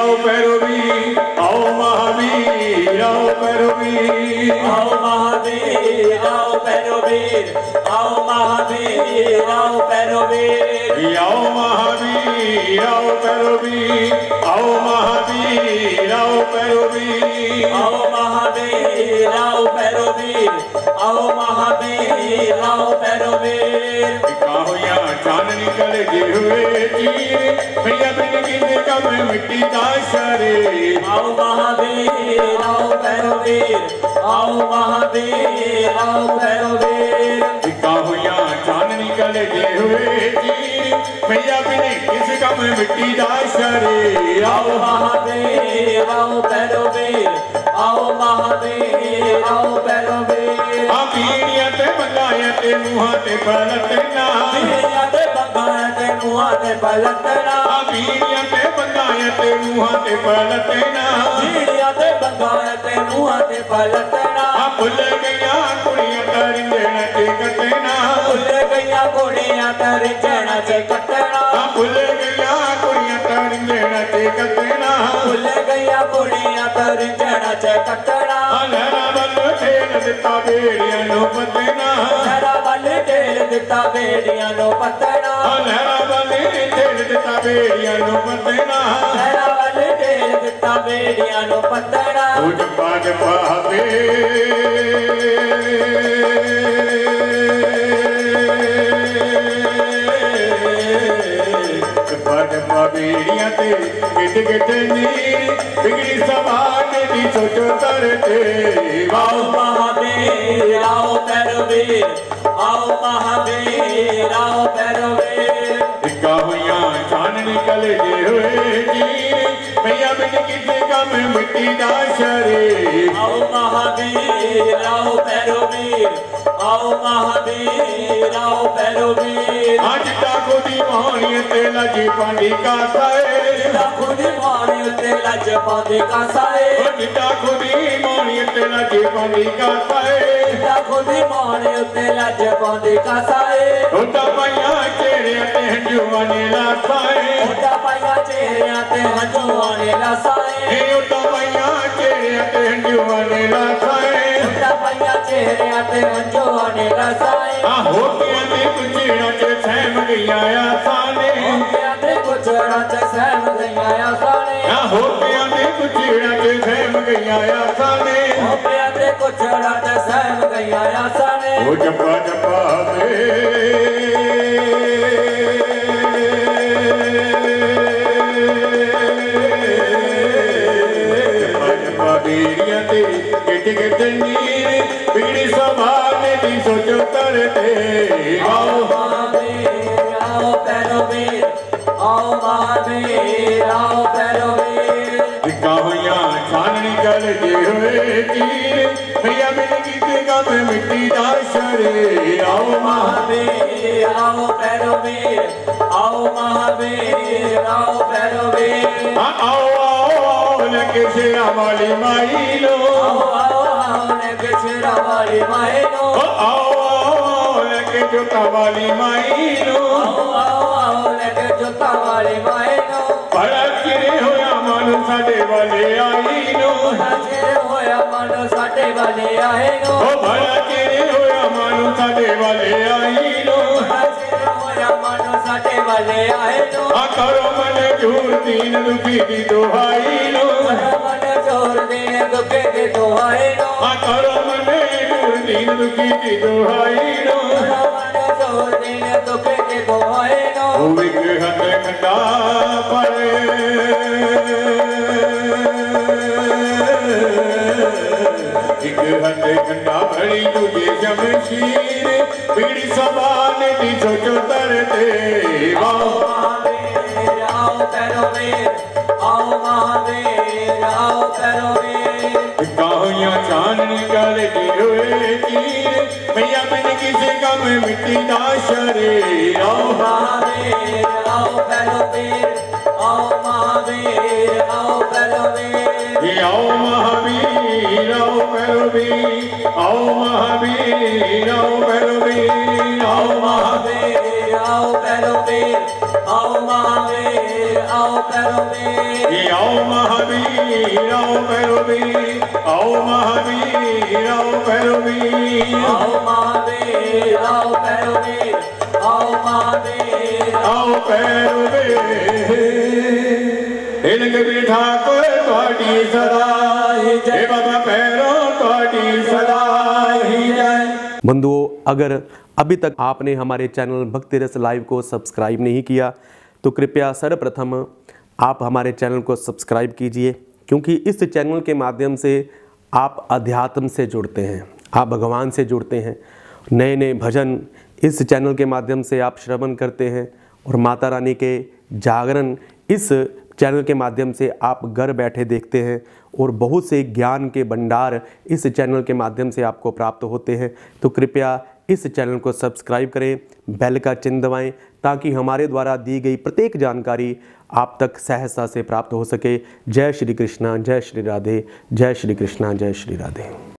आओ भैरवी आओ महावीर आओ भैरवी आओ महावीर आओ भैरवीर आओ महावीर आओ भैरवीर आओ महावीर आओ भैरवी आओ महावीर आओ भैरवी आओ महावीर आओ भैरवीर आओ महावीर आओ भैरवीर होया चांद निकल जे हुए तीर भैया बिन किसे कम मिट्टी दा शरे आओ महावीर आओ भैरवीर आओ महावीर आओ भैरवीर टिका होया चांद निकल जे हुए तीर भैया बिन किसे कम मिट्टी दा शरे आओ महावीर आओ भैरवीर आओ महावीर आओ भैरवीर आ पीड़ियां ते बंगाया ते मुहां ते पलटना पीड़ियां ते बंगाया ते मुहां ते पलटना पीड़ियां ते बंगाया ते मुहां ते पलटना पीड़ियां ते बंगाया ते मुहां ते पलटना भुल गईया कुड़ियां तरिंजण ते कटना भुल गईया कुड़ियां तरिंजण ते कटना भुल गईया कुड़ियां तरिंजण ते कटना भुल गईया कुड़ियां तरिंजण ते कटना लहरा बल ठेल दिता बेड़ियां नु पतना लहरा बल ठेल दिता बेड़ियां नु पतना लहरा बल ठेल दिता बेड़ियां नु पतना लहरा बल ठेल दिता बेड़ियां नु पतना उठ पाद पावे बेड़ियां ते गिट गिट नीर बिगड़ी समान दी सोचो तरते आओ महावीर आओ भैरवीर आओ महावीर आओ भैरवीर टिका हुआ चांद निकल जे हुए तीर भैया बिन किसे कम मिट्टी दा शरे आओ महावीर आओ भैरवीर आओ महावीर आओ भैरवीर आज टाको दी मोहनी ते लजी पानी का साए खुदी मोहनी ते लज पांदी का साए टाको दी मोहनी ते लजी पानी का साए खुदी मोहनी ते लज पांदी का साए उठा पाया चेहरे ते हंजुआ ने लासाए उठा पाया चेहरे ते हंजुआ ने लासाए उठा पाया चेहरे ते हंजुआ ने लासाए उठा पाया चेहरे ते हंजुआ ने लासाए हो गया ते कुचड़ा च सहम गईया आसाने हो गया ते कुचड़ा च सहम गईया आसाने हो गया ते कुचड़ा च सहम गईया आसाने हो गया ते कुचड़ा च सहम गईया आसाने ओ जपा जपा बेड़ियां ते गिट गिट नीर बिगड़ी समान दी सोचो तरते आओ महावीर आओ भैरवीर आओ महावीर आओ भैरवीर टिका हुआ चांद निकल जे हुए तीर भैया बिन किसे कम मिट्टी दा शरे आओ महावीर आओ भैरवीर आओ महावीर आओ भैरवीर आओ आओ लगे शेरा वाली माई लो आओ आओ आओ लगे शेरा वाली माई लो आओ आओ लगे जोता वाली माई लो आओ आओ आओ लगे जोता वाली माई लो बड़ा चिरे होया मानो साडे वाले आई लो बड़ा चिरे होया मानो साडे वाले आए लो बड़ा चिरे होया मानो साडे वाले आई लो बड़ा चिरे होया मानो साडे वाले आए लो करो मन झूर दीन दुखी दी दुहाई लो करो मन झूर दीन दुखी दी दुहाई लो करो मन झूर दीन दुखी दी दुहाई लो करो मन झूर दीन दुखी दी दुहाई लो विग्रह खंडा पर विग्रह खंडा भरी तुझे शमशीर पीड़ी समान दी सोचो तरते आओ महावीर आओ भैरवीर आओ महावीर आओ भैरवीर काहिया चांद निकल जे हुए तीर भैया बिन किसे कम मिट्टी दा शरे आओ महावीर आओ भैरवीर आओ महावीर आओ भैरवीर आओ महावीर आओ भैरवीर आओ महावीर आओ भैरवीर आओ महावीर आओ भैरवीर आओ महावीर आओ भैरवीर आओ महावीर आओ भैरवीर आओ महावीर आओ भैरवीर आओ महावीर आओ भैरवीर आओ महावीर आओ भैरवीर कबीर ठाकुर ਤੁਹਾਡੀ सदा जय बाबा भैरव ਤੁਹਾਡੀ सदा जय। बंधुओं, अगर अभी तक आपने हमारे चैनल भक्ति रस लाइव को सब्सक्राइब नहीं किया तो कृपया सर्वप्रथम आप हमारे चैनल को सब्सक्राइब कीजिए, क्योंकि इस चैनल के माध्यम से आप अध्यात्म से जुड़ते हैं, आप भगवान से जुड़ते हैं। नए नए भजन इस चैनल के माध्यम से आप श्रवण करते हैं और माता रानी के जागरण इस चैनल के माध्यम से आप घर बैठे देखते हैं और बहुत से ज्ञान के भंडार इस चैनल के माध्यम से आपको प्राप्त होते हैं। तो कृपया इस चैनल को सब्सक्राइब करें, बेल का चिन्ह दबाएं, ताकि हमारे द्वारा दी गई प्रत्येक जानकारी आप तक सहजता से प्राप्त हो सके। जय श्री कृष्णा, जय श्री राधे, जय श्री कृष्णा, जय श्री राधे।